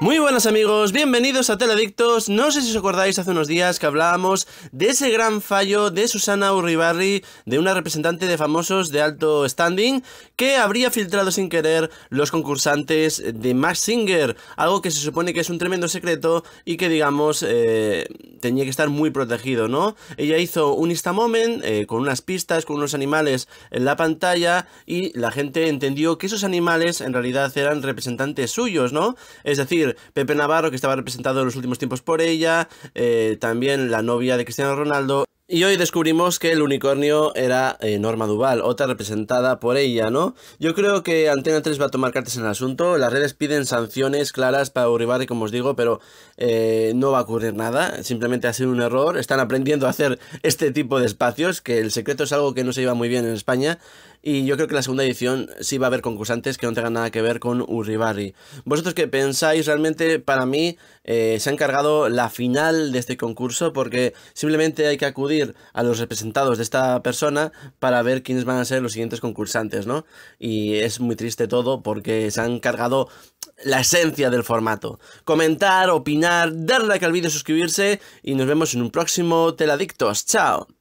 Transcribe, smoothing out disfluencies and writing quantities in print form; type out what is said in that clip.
Muy buenas amigos, bienvenidos a Teledictos. No sé si os acordáis hace unos días que hablábamos de ese gran fallo de Susana Uribarri, de una representante de famosos de alto standing, que habría filtrado sin querer los concursantes de Masked Singer, algo que se supone que es un tremendo secreto y que digamos tenía que estar muy protegido, ¿no? Ella hizo un Instamoment con unas pistas, con unos animales en la pantalla y la gente entendió que esos animales en realidad eran representantes suyos, ¿no? Es decir, Pepe Navarro, que estaba representado en los últimos tiempos por ella, también la novia de Cristiano Ronaldo. Y hoy descubrimos que el unicornio era Norma Duval, otra representada por ella, ¿no? Yo creo que Antena 3 va a tomar cartas en el asunto. Las redes piden sanciones claras para Uribarri, como os digo, pero no va a ocurrir nada. Simplemente ha sido un error. Están aprendiendo a hacer este tipo de espacios, que el secreto es algo que no se lleva muy bien en España. Y yo creo que la segunda edición sí va a haber concursantes que no tengan nada que ver con Uribarri. ¿Vosotros qué pensáis? Realmente, para mí, se ha encargado la final de este concurso, porque simplemente hay que acudir a los representados de esta persona para ver quiénes van a ser los siguientes concursantes, ¿no? Y es muy triste todo porque se han cargado la esencia del formato. Comentar, opinar, darle like al vídeo, suscribirse y nos vemos en un próximo Teledictos. ¡Chao!